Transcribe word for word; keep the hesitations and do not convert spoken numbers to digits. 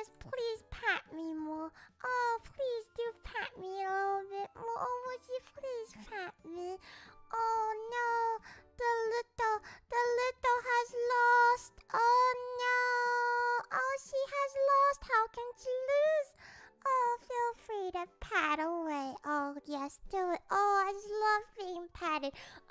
just please pat me more. Oh, please do pat me a little bit more. Oh, would you please pat me? Oh no, the little, the little has lost. Oh no, oh she has lost. How can she lose? Oh, feel free to pat away. Oh yes, do it. Oh, I just love being patted.